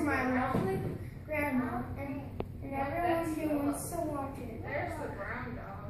my lovely grandma and everyone who wants to watch it. There's the brown dog.